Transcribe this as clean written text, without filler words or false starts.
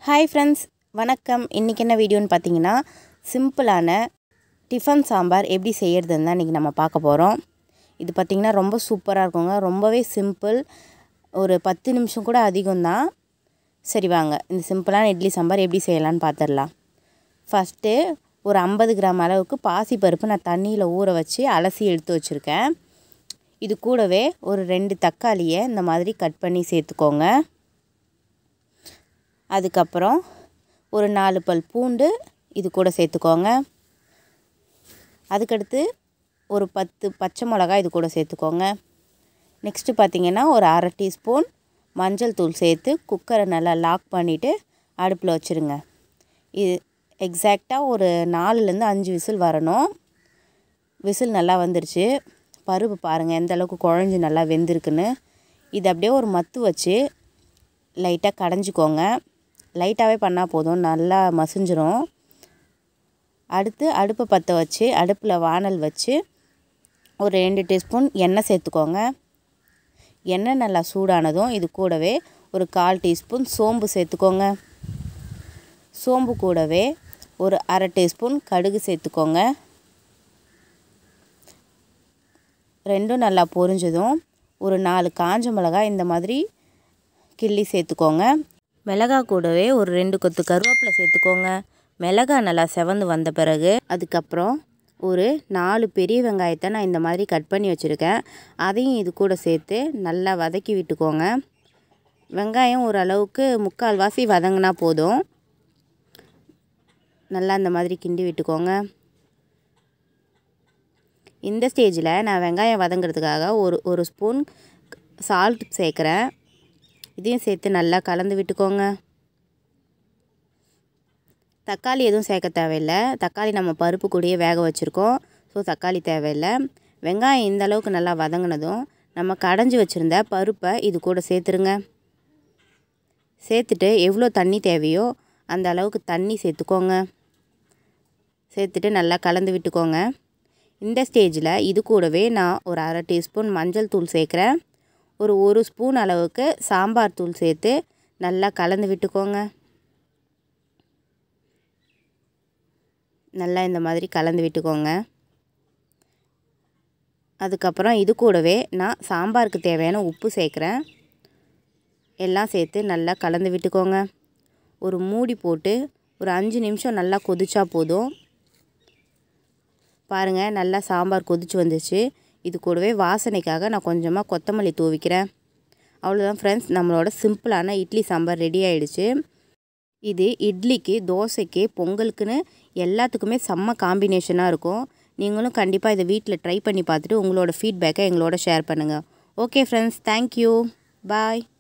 Hi friends, வணக்கம். இன்றைக்கி என்ன வீடியோன்னு பார்த்தீங்கன்னா, சிம்பிளான டிஃபன் சாம்பார் எப்படி செய்கிறதுன்னு தான் இன்றைக்கி நம்ம பார்க்க போகிறோம். இது பார்த்திங்கன்னா ரொம்ப சூப்பராக இருக்குங்க. ரொம்பவே சிம்பிள். ஒரு 10 நிமிஷம் கூட அதிகம்தான். சரி வாங்க, இந்த சிம்பிளான இட்லி சாம்பார் எப்படி செய்யலான்னு பார்த்துடலாம். ஃபஸ்ட்டு ஒரு 50 கிராம் அளவுக்கு பாசிப்பருப்பு நான் தண்ணியில் ஊற வச்சு அலசி எடுத்து வச்சுருக்கேன். இது கூடவே ஒரு 2 தக்காளியை இந்த மாதிரி கட் பண்ணி சேர்த்துக்கோங்க. அதுக்கப்புறம் ஒரு 4 பல் பூண்டு இது கூட சேர்த்துக்கோங்க. அதுக்கடுத்து ஒரு 10 பச்சை மிளகாய் இது கூட சேர்த்துக்கோங்க. நெக்ஸ்ட்டு பார்த்திங்கன்னா ஒரு அரை டீஸ்பூன் மஞ்சள் தூள் சேர்த்து குக்கரை நல்லா லாக் பண்ணிவிட்டு அடுப்பில் வச்சுருங்க. இது எக்ஸாக்டாக ஒரு 4லேருந்து 5 விசில் வரணும். விசில் நல்லா வந்துருச்சு. பருப்பு பாருங்கள் எந்த அளவுக்கு குழஞ்சி நல்லா வெந்திருக்குன்னு. இது அப்படியே ஒரு மத்து வச்சு லைட்டாக கடைஞ்சிக்கோங்க. லைட்டாகவே பண்ணால் போதும், நல்லா மசிஞ்சிரும். அடுத்து அடுப்பை பற்ற வச்சு அடுப்பில் வானல் வச்சு ஒரு 2 டீஸ்பூன் எண்ணெய் சேர்த்துக்கோங்க. எண்ணெய் நல்லா சூடானதும் இது கூடவே ஒரு 1/4 டீஸ்பூன் சோம்பு சேர்த்துக்கோங்க. சோம்பு கூடவே ஒரு அரை டீஸ்பூன் கடுகு சேர்த்துக்கோங்க. ரெண்டும் நல்லா பொரிஞ்சதும் ஒரு 4 காஞ்ச மிளகாய் இந்த மாதிரி கிள்ளி சேர்த்துக்கோங்க. மிளகாய் கூடவே ஒரு 2 கொத்து கருவேப்பிலை சேர்த்துக்கோங்க. மிளகாய் நல்லா செவந்து வந்த பிறகு அதுக்கப்புறம் ஒரு 4 பெரிய வெங்காயத்தை நான் இந்த மாதிரி கட் பண்ணி வச்சுருக்கேன். அதையும் இது கூட சேர்த்து நல்லா வதக்கி விட்டுக்கோங்க. வெங்காயம் ஓரளவுக்கு 3/4 வாசி வதங்கினா போதும். நல்லா இந்த மாதிரி கிண்டி விட்டுக்கோங்க. இந்த ஸ்டேஜில் நான் வெங்காயம் வதங்கிறதுக்காக ஒரு ஸ்பூன் சால்ட் சேர்க்குறேன். இதையும் சேர்த்து நல்லா கலந்து விட்டுக்கோங்க. தக்காளி எதுவும் சேர்க்க தேவையில்லை. தக்காளி நம்ம பருப்பு கூடயே வேக வச்சுருக்கோம். ஸோ தக்காளி தேவையில்லை. வெங்காயம் இந்த அளவுக்கு நல்லா வதங்கினதும் நம்ம கடைஞ்சி வச்சுருந்த பருப்பை இது கூட சேர்த்துருங்க. சேர்த்துட்டு எவ்வளோ தண்ணி தேவையோ அந்த அளவுக்கு தண்ணி சேர்த்துக்கோங்க. சேர்த்துட்டு நல்லா கலந்து விட்டுக்கோங்க. இந்த ஸ்டேஜில் இது கூடவே நான் ஒரு அரை டீஸ்பூன் மஞ்சள் தூள் சேர்க்குறேன். ஒரு ஸ்பூன் அளவுக்கு சாம்பார் தூள் சேர்த்து நல்லா கலந்து விட்டுக்கோங்க. நல்லா இந்த மாதிரி கலந்து விட்டுக்கோங்க. அதுக்கப்புறம் இது கூடவே நான் சாம்பாருக்கு தேவையான உப்பு சேர்க்குறேன். எல்லாம் சேர்த்து நல்லா கலந்து விட்டுக்கோங்க. ஒரு மூடி போட்டு ஒரு 5 நிமிஷம் நல்லா கொதிச்சா போதும். பாருங்கள், நல்லா சாம்பார் கொதிச்சு வந்துச்சு. இது கூடவே வாசனைக்காக நான் கொஞ்சமாக கொத்தமல்லி தூவிக்கிறேன். அவ்வளோதான் ஃப்ரெண்ட்ஸ், நம்மளோட சிம்பிளான இட்லி சாம்பார் ரெடி ஆகிடுச்சு. இது இட்லிக்கு, தோசைக்கு, பொங்கலுக்குன்னு எல்லாத்துக்குமே செம்ம காம்பினேஷனாக இருக்கும். நீங்களும் கண்டிப்பாக இதை வீட்டில் ட்ரை பண்ணி பார்த்துட்டு உங்களோட ஃபீட்பேக்கை எங்களோட ஷேர் பண்ணுங்கள். ஓகே ஃப்ரெண்ட்ஸ், தேங்க்யூ, பாய்.